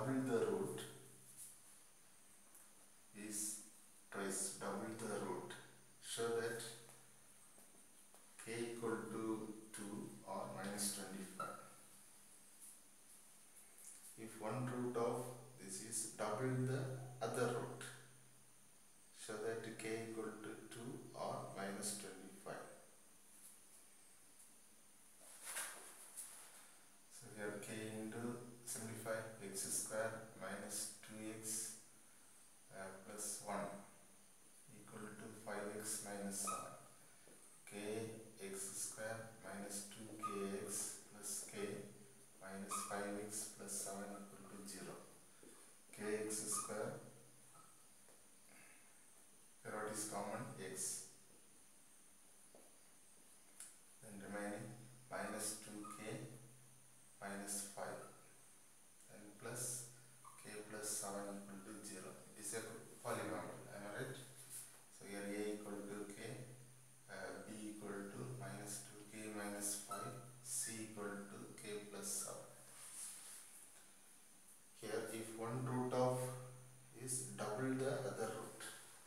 double the root is twice double the root. Show that k equal to 2 or minus 25. If one root of this is double the other root, show that k equal to 2 or minus 25. So here k into 75 x square minus 2x plus 1 equal to 5x minus 7. K x square minus 2kx plus k minus 5x plus 7 equal to 0. Kx square, here what is common? X. Then remaining minus 2k minus 5 and plus k plus 7 equal to 0. It is a polynomial, am I right? So here a equal to k, b equal to minus 2k minus 5, c equal to k plus 7. Here if one root of is double the other root,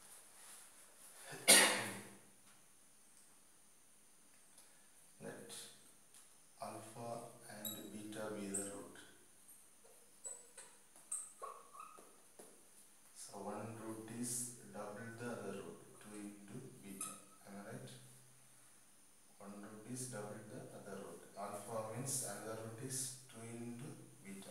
let alpha and beta be the root. So one root is double the other root, 2 into beta, am I right? One root is double the other root. Alpha means another root is 2 into beta.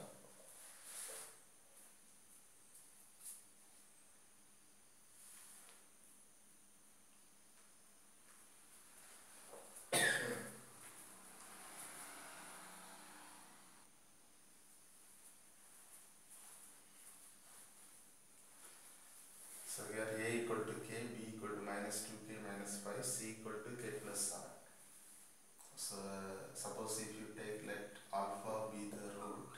So here a equal to k, b equal to minus 2k minus 5, c equal to k plus 7. So suppose if you take, let alpha be the root,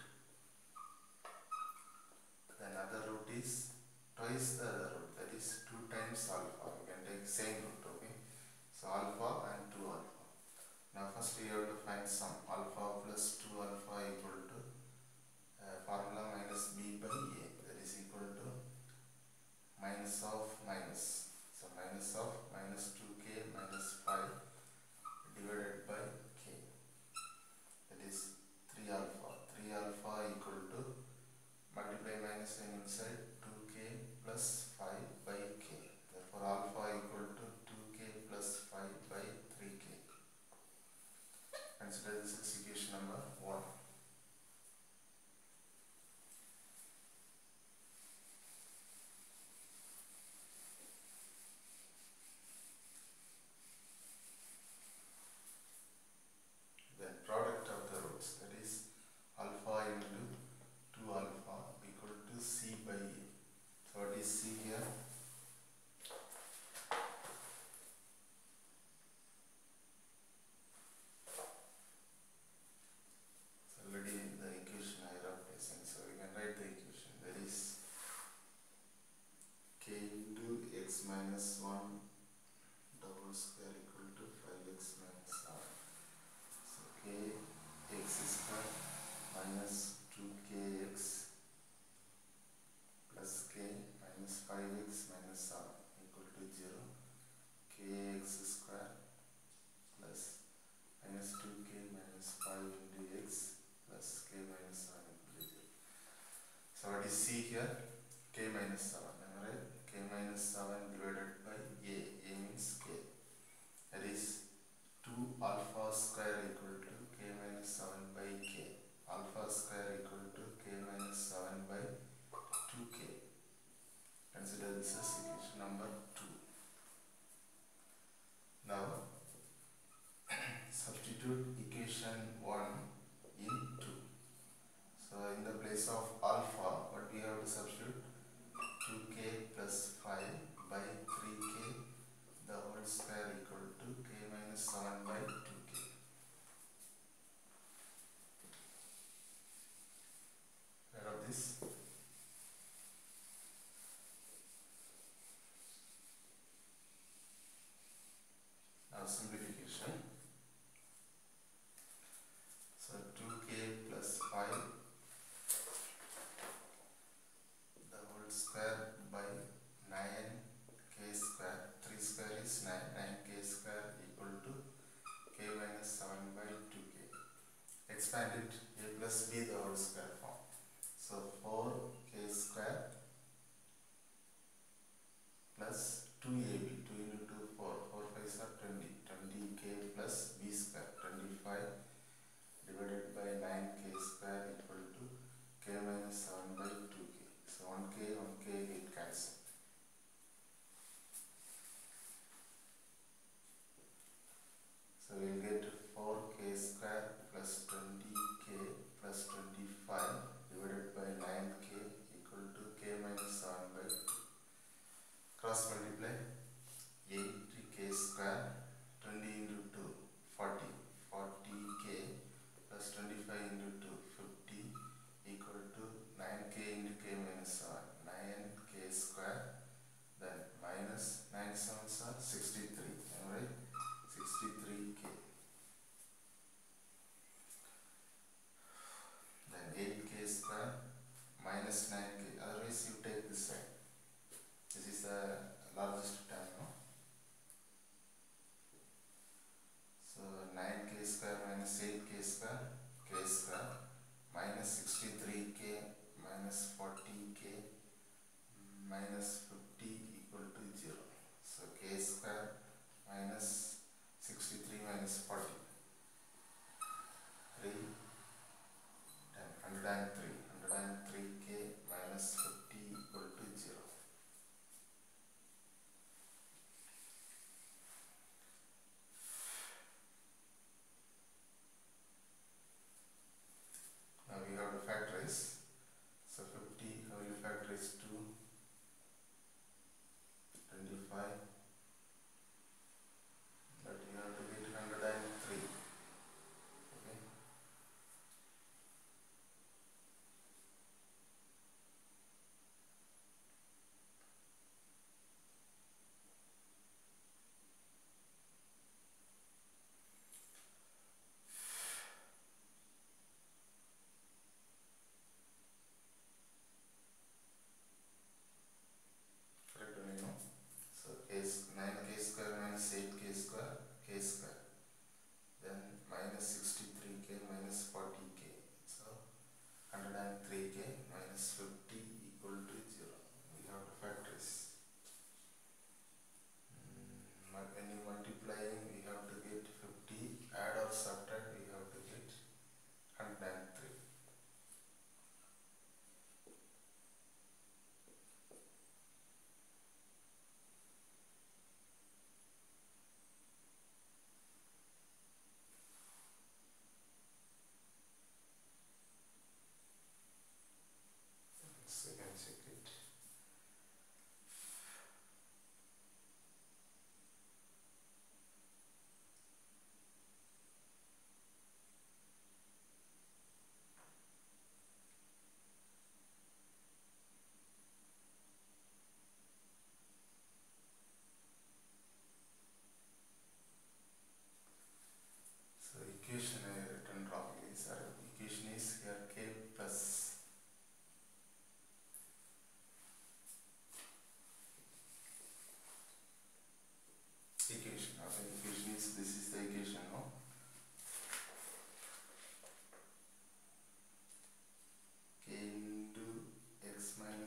then other root is twice the other root, that is 2 times alpha. You can take same root, okay? So alpha and 2 alpha. Now first you have to find sum. Alpha plus 2 alpha equal to formula minus b by a, that is equal to minus of minus. So minus of minus 2k minus 5 divided by k, that is 3 alpha. 3 alpha equal to, multiply minus sign inside, 2k plus 5 by k. Therefore alpha equal to 2k plus 5 by 3k. Consider this as equation number 1. Then product of the roots, that is alpha into 2 alpha equal to c by a. So what is c here? So already the equation I have present, so we can write the equation, that is k into x minus 1 double square equal to 5x minus 7. So k x square minus 2kx plus k minus 5x minus 7 equal to 0. Kx square plus minus 2k minus 5 into x plus k minus 7 equal to 0. So what is c here? K minus 7, am I right? K minus 7 divided by a. A means k. That is 2 alpha square equal to k minus 7 by k. Alpha square equal to k minus 7 by 2k. Consider this as equation number 2. Now substitute equation 1 in 2. So in the place of alpha, what we have to substitute? 2k plus 5 by 3k the whole square equal to k minus 7 by 2k. Write out this. Now simplification. So 2k plus 5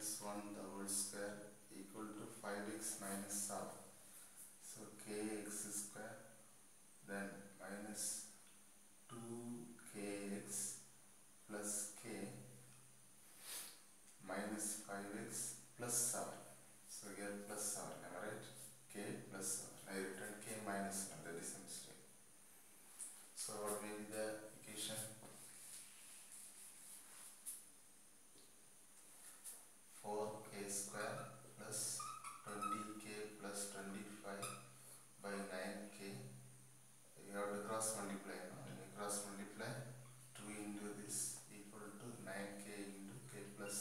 minus 1 the whole square equal to 5x minus 7. So kx square, then minus 2kx plus k minus 5x plus 7. So here plus 7, am I right? K plus 7. I written k minus 1, that is a mistake. So what will be the equation? 4k square plus 20k plus 25 by 9k. You have to cross multiply. No? When you cross multiply, 2 into this equal to 9k into k plus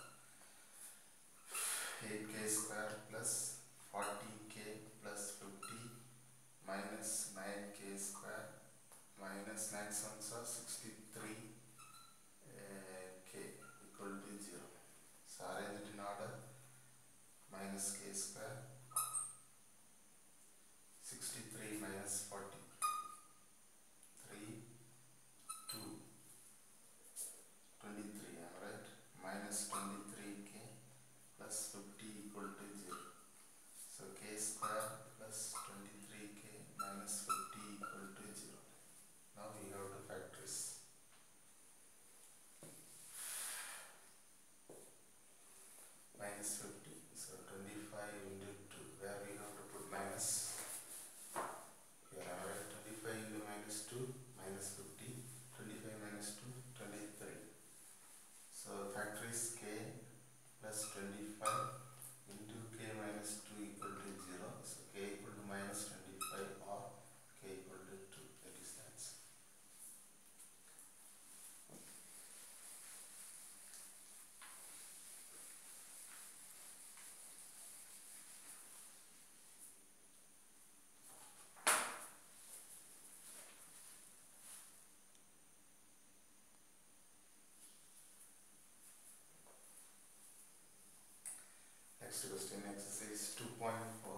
7. 8k square plus 40k plus 50 minus 9k square minus 9 sums are 63 k equal to 0. So arrange it in order. Minus k square, 63 minus 40, 3, 2, 23, am I right? Minus 23k plus 50 equal to 0. So k square plus 23k minus 50 equal to 0. Now we have to factorize. Minus 50. So 25 into 2. Where we have to put minus? Here I write 25 into minus 2, minus 50. 25 minus 2, 23. So factorize k plus 25 into k minus 2 equal to 0. So k equal to minus 25 or k equal to 2. That is the answer. Next question, exercise 2.4.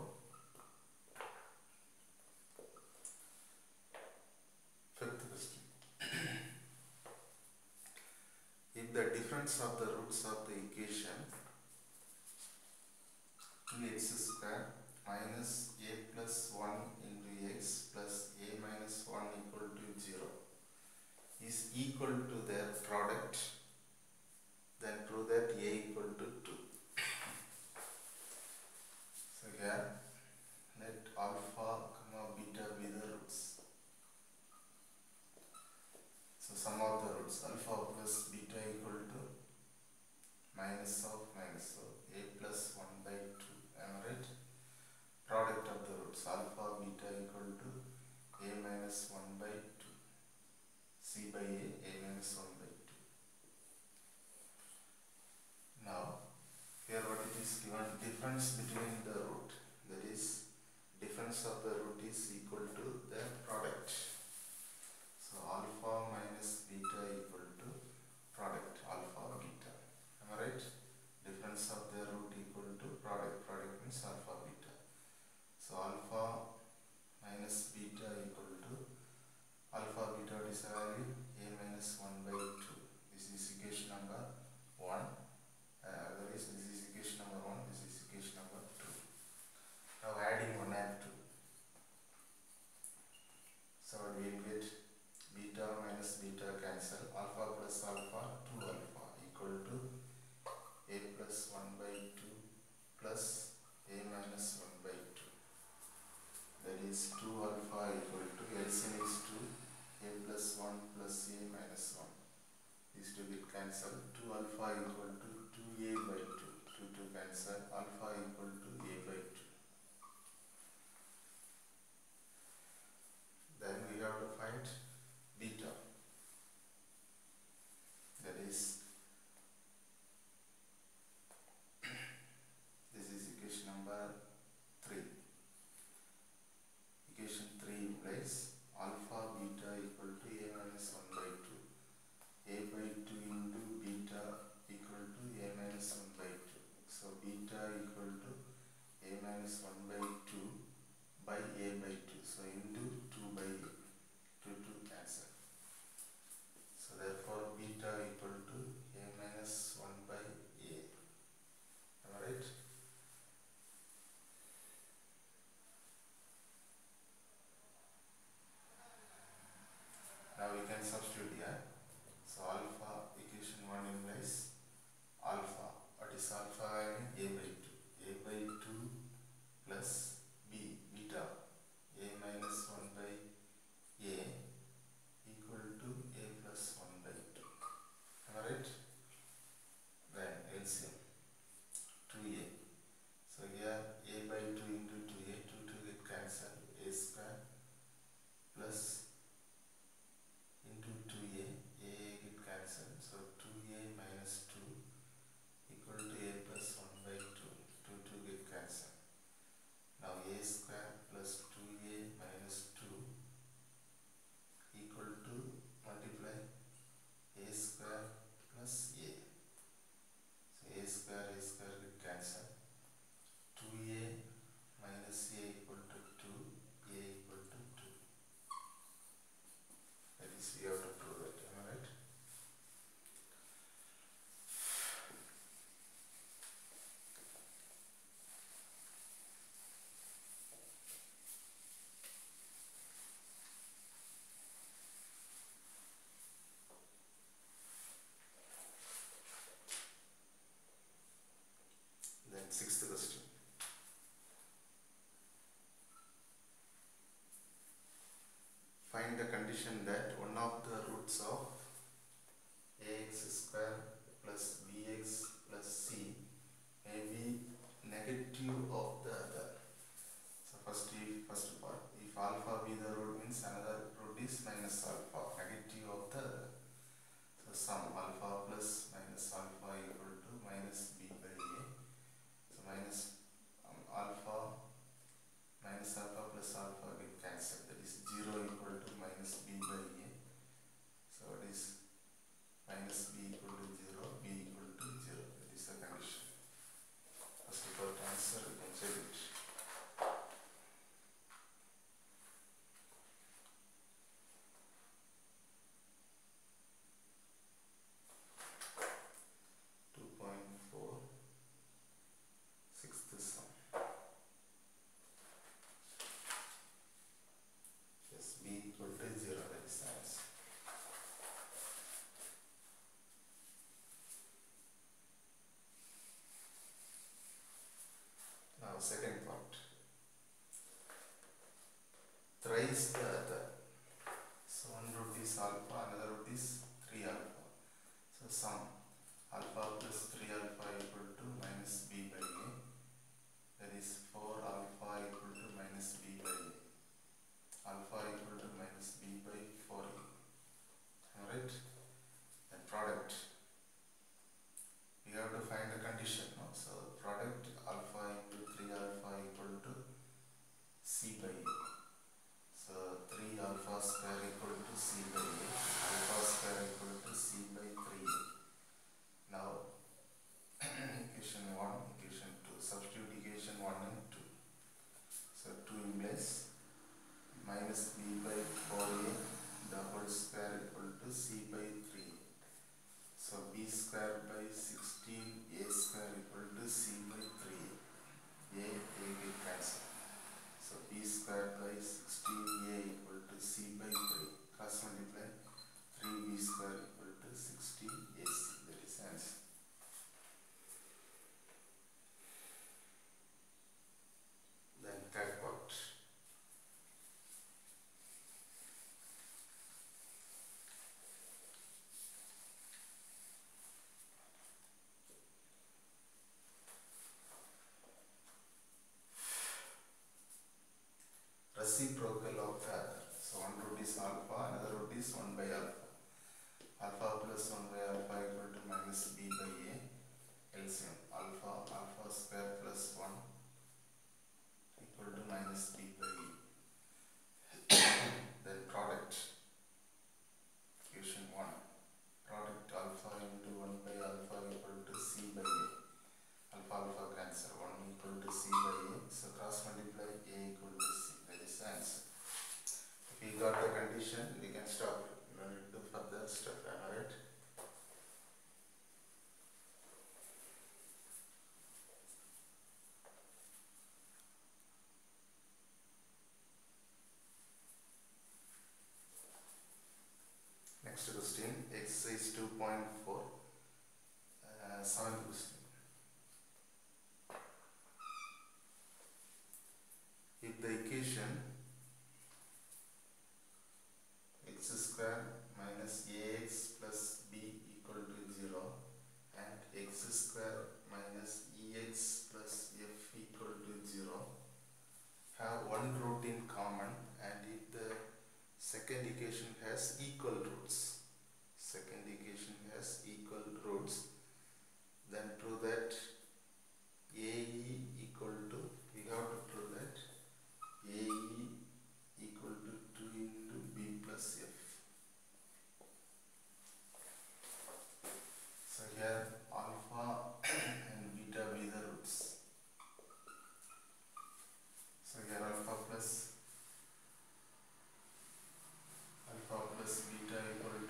Fifth question. If the difference of the roots of the equation 2x square minus a plus 1 into x plus a minus 1 equal to 0 is equal to their product, then prove that a equal to 2. So here let alpha comma beta be the roots. So sum of the roots, alpha plus beta equal to minus of a plus 1 by 2. Am I right? Product of the roots, alpha beta equal to a minus 1 by 2. C by a minus 1 by 2. Now here what it is given, difference between the root, that is difference of the root is equal to the product. So alpha minus beta equal to product alpha beta. Am I right? Difference of the root equal to product. Product means alpha beta. So alpha minus beta equal to alpha beta, what is the value? A minus 1 by 2. This is equation number 1. Otherwise this is equation number 1, this is equation number 2. Now adding 1 and 2. So we will get beta minus beta cancel, alpha plus alpha, 2 alpha equal to a plus 1 by 2 plus a minus 1 by 2. That is 2 alpha equal to, LCM is 2, a plus 1 plus a minus 1. These two get cancelled. 2 alpha equal to 2a by 2. 2 cancel. Alpha equal to a by 2. Then we have to find beta. That is, this is equation number 3. Equation 3 implies alpha beta equal to a minus 1 by 2. A by 2 into beta equal to a minus 1 by 2. So beta equal sixth question. Find the condition that one of the roots of ax square plus bx plus c may be negative of the other. So first part, if alpha be the root means another root is minus alpha, negative of the other. So sum alpha plus minus alpha equal to minus b by a. So minus alpha minus alpha plus alpha will cancel. That is 0 equal to minus b by a. So it is minus b equal to 0, b equal to 0. That is the condition. First without answer we can check it. Sixth sum. Yes, b equal to 0, that is the answer. Now second part. Thrice the other. So one root is alpha, another root is 3 alpha. So sum alpha plus 3 alpha equal to minus b by a. That is 4 alpha equal to minus b by a. Alpha equal to minus b by 4a. Alright? Then product. We have to find the condition. No? So product alpha into 3 alpha equal to c by a. So 3 alpha square equal to c by a. Alpha square equal to c by 3a. Now equation 1, equation 2. Substitute equation 1 and 2. So 2 implies minus b by 4a the whole square equal to c by 3a. So b square by 16 a square equal to c by 3a. A will cancel. So b square by 16a equal to c by 3. Cross multiply 3b square equal to 16ac. That is answer. Then third part. Reciprocal of the other. So one root is alpha, another root is 1 by alpha. Alpha plus 1 by alpha equal to minus b by a. LCM alpha square plus 1 equal to minus b by a. Then product. Equation 1. Product alpha into 1 by alpha equal to c by a. Alpha cancel. 1 equal to c by a. So cross multiply a equal to c. That is the answer. If we got the condition, we can stop it. We don't need to do further step. Alright? Next question, exercise 2.4, 7th question. If the equation x square minus ax plus b equal to 0 and x square minus ex plus f equal to 0 have one root in common, and if the second equation has equal roots, then prove that AE equal to, we have to prove that AE equal to 2 into b plus f. So here alpha and beta be the roots. So here alpha plus beta equal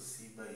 C by